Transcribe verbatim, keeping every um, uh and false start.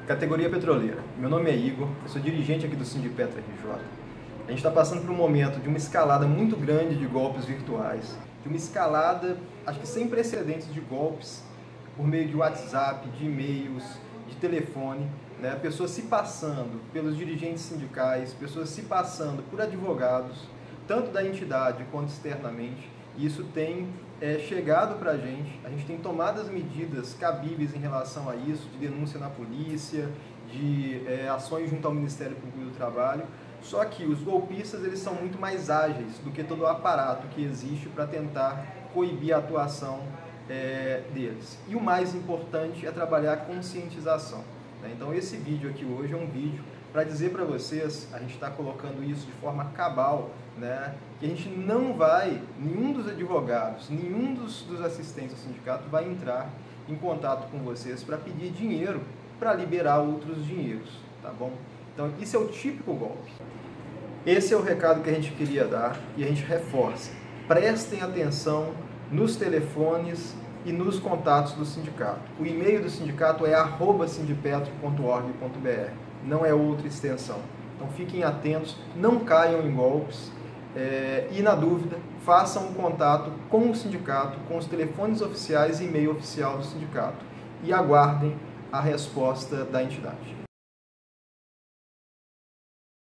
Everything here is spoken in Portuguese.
Categoria petroleira. Meu nome é Igor, eu sou dirigente aqui do Sindipetro R J. A gente está passando por um momento de uma escalada muito grande de golpes virtuais, de uma escalada, acho que sem precedentes de golpes por meio de WhatsApp, de e-mails, de telefone, né? Pessoas se passando pelos dirigentes sindicais, pessoas se passando por advogados, tanto da entidade quanto externamente. E isso tem é, chegado para a gente, a gente tem tomado as medidas cabíveis em relação a isso, de denúncia na polícia, de é, ações junto ao Ministério Público do Trabalho, só que os golpistas eles são muito mais ágeis do que todo o aparato que existe para tentar coibir a atuação é, deles. E o mais importante é trabalhar a conscientização, né? Então esse vídeo aqui hoje é um vídeo para dizer para vocês, a gente está colocando isso de forma cabal, né, que a gente não vai, nenhum dos advogados, nenhum dos, dos assistentes do sindicato vai entrar em contato com vocês para pedir dinheiro para liberar outros dinheiros, tá bom? Então, isso é o típico golpe. Esse é o recado que a gente queria dar e a gente reforça. Prestem atenção nos telefones e nos contatos do sindicato. O e-mail do sindicato é arroba sindipetro ponto org ponto br, não é outra extensão. Então, fiquem atentos, não caiam em golpes. É, e na dúvida, façam um contato com o sindicato, com os telefones oficiais e e-mail oficial do sindicato e aguardem a resposta da entidade.